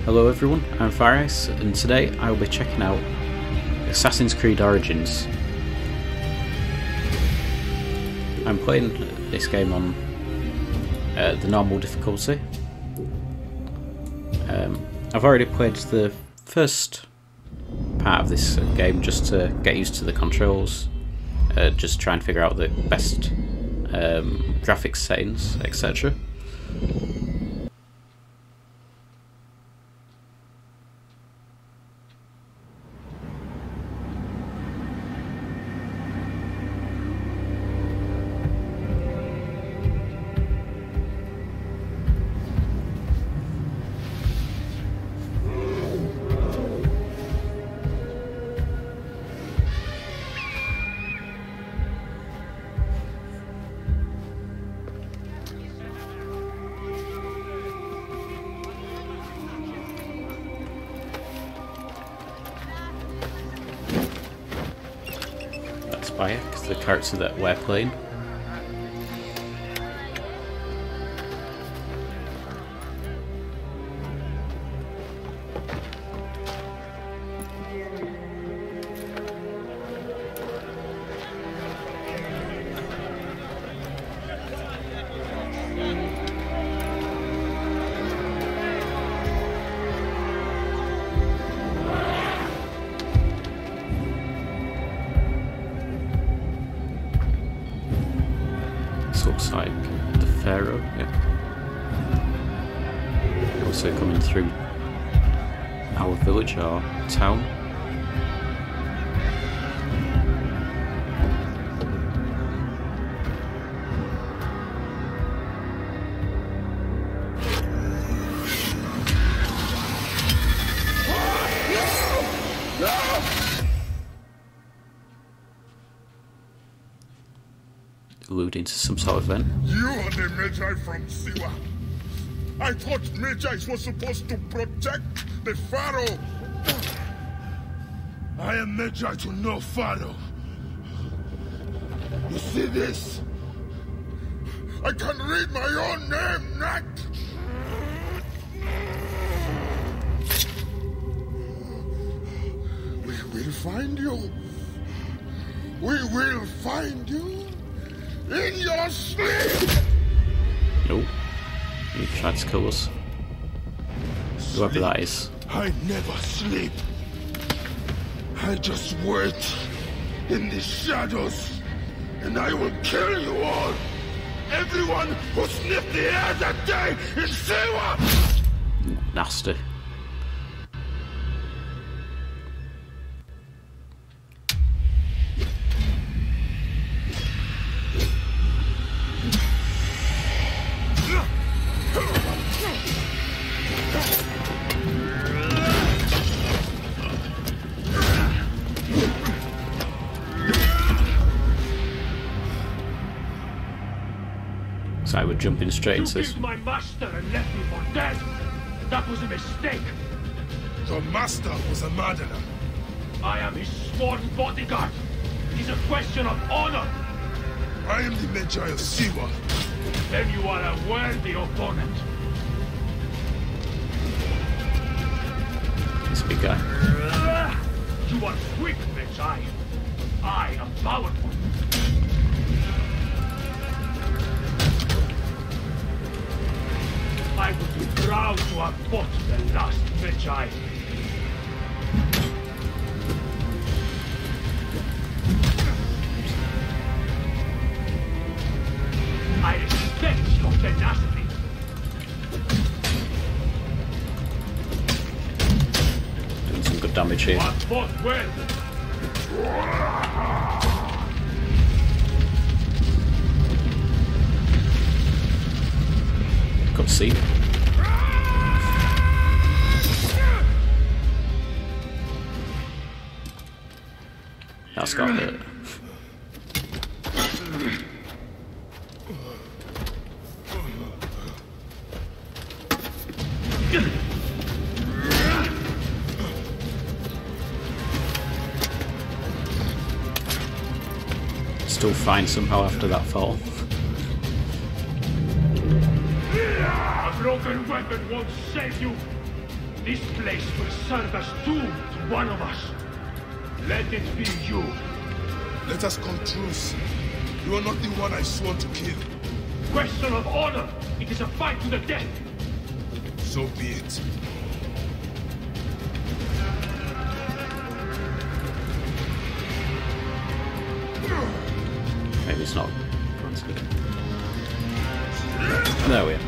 Hello everyone, I'm Faris, and today I will be checking out Assassin's Creed Origins. I'm playing this game on the normal difficulty. I've already played the first part of this game just to get used to the controls, just try and figure out the best graphics settings, etc. Bayek, the character that we're playing. Looks like the Pharaoh, yeah. Also coming through our village or town. Alluding to some sort of event. You are the Magi from Siwa. I thought Magi was supposed to protect the Pharaoh. I am Magi to no Pharaoh. You see this? I can read my own name, Nat. We will find you. We will find you. In your sleep! Nope. He tried to kill us. Whoever that is. I never sleep. I just wait in the shadows, and I will kill you all. Everyone who sniffed the air that day in Siwa! Nasty. So we're jumping straight into this. You killed my master and left me for dead. That was a mistake. Your master was a murderer. I am his sworn bodyguard. It is a question of honor. I am the Magi of Siwa. Then you are a worthy opponent. This big guy. You are weak, Magi. I am powerful. I would be proud to have fought the last Magi. I respect your tenacity. Doing some good damage here. You have fought well. Got C. That's got hurt. Still fine somehow after that fall. A broken weapon won't save you. This place will serve as doom to one of us. Let it be you. Let us come truce. You are not the one I swore to kill. Question of honor. It is a fight to the death. So be it. Maybe it's not. There we are.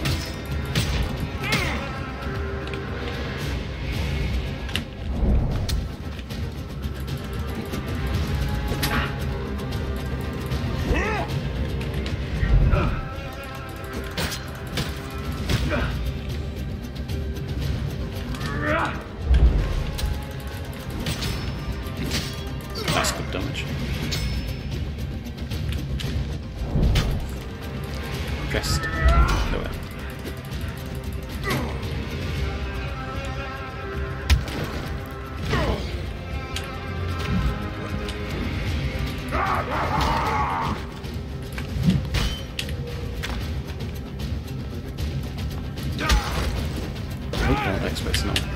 That's good damage. Dressed. There we are. Oh, expects not.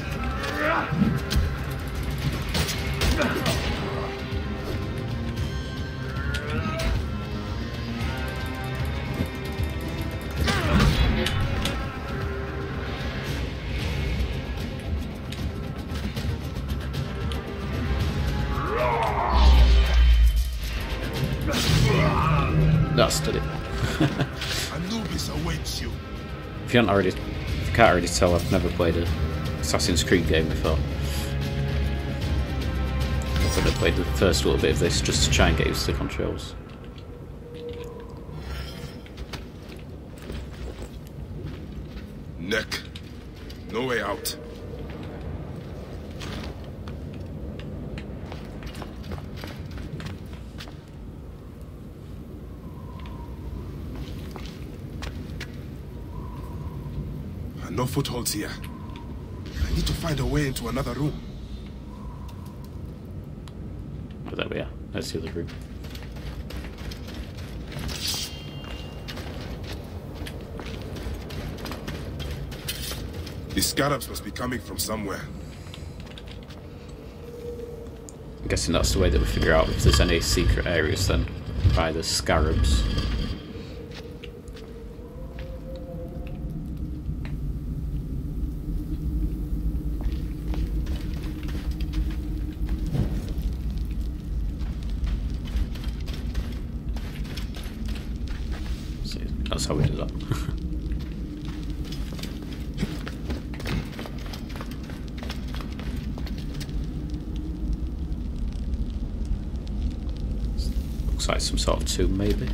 That's did it. Anubis awaits you. If you can't already tell, I've never played an Assassin's Creed game before. I've only played the first little bit of this just to try and get used to the controls. Neck. No way out. No footholds here. I need to find a way into another room. But there we are. That's the other room. The scarabs must be coming from somewhere. I'm guessing that's the way that we figure out if there's any secret areas then, by the scarabs. See, that's how we do that. Looks like some sort of tomb, maybe.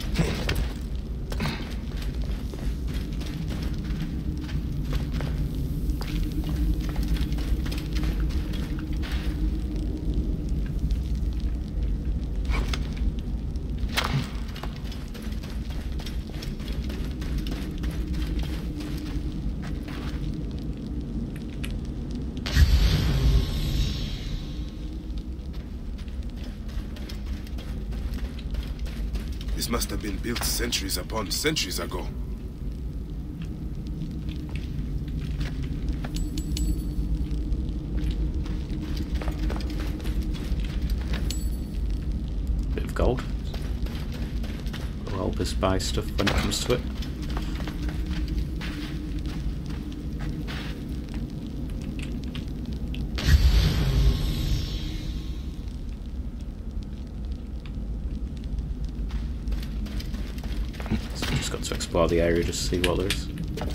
This must have been built centuries upon centuries ago. Bit of gold. Will help us buy stuff when it comes to it. So we've just got to explore the area just to see what there is.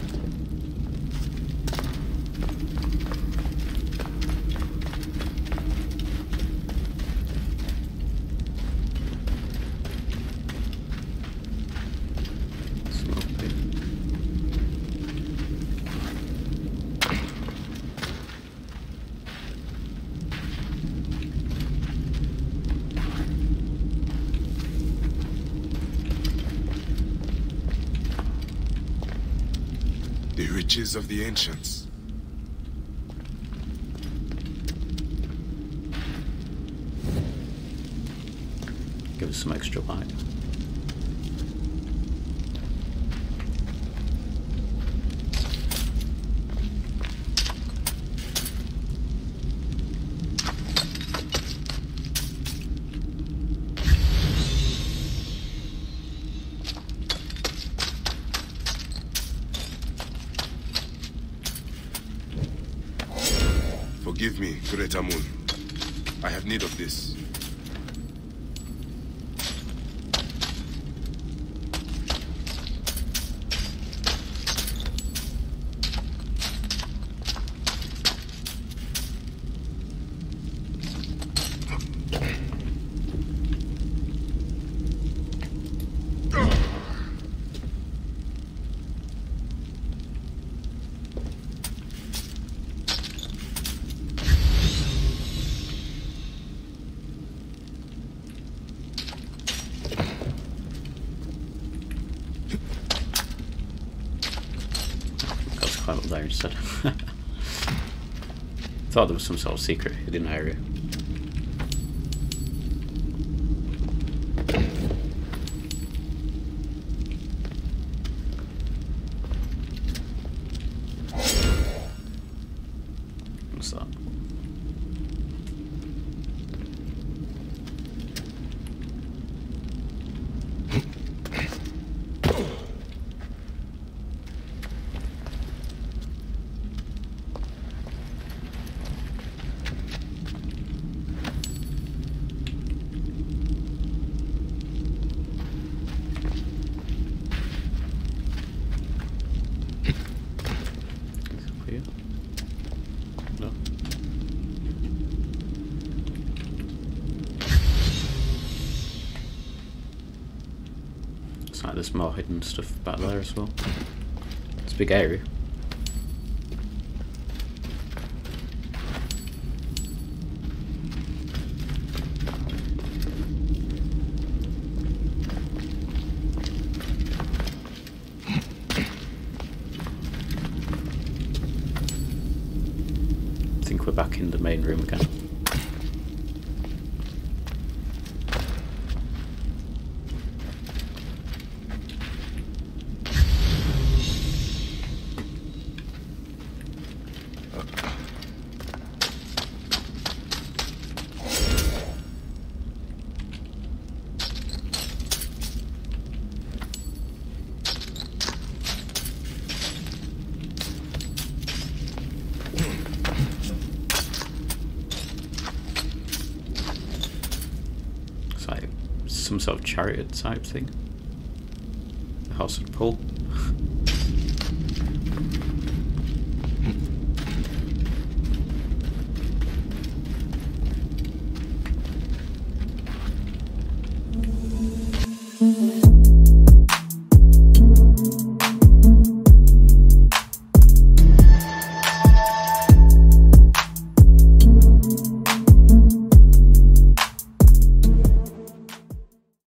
The riches of the ancients. Give us some extra light. Give me, Great Amun. I have need of this. Climb up there instead. Thought there was some sort of secret hidden area. What's that? No. It's like there's more hidden stuff back there as well. It's a big area. I think we're back in the main room again. Some sort of chariot type thing. The horse would pull.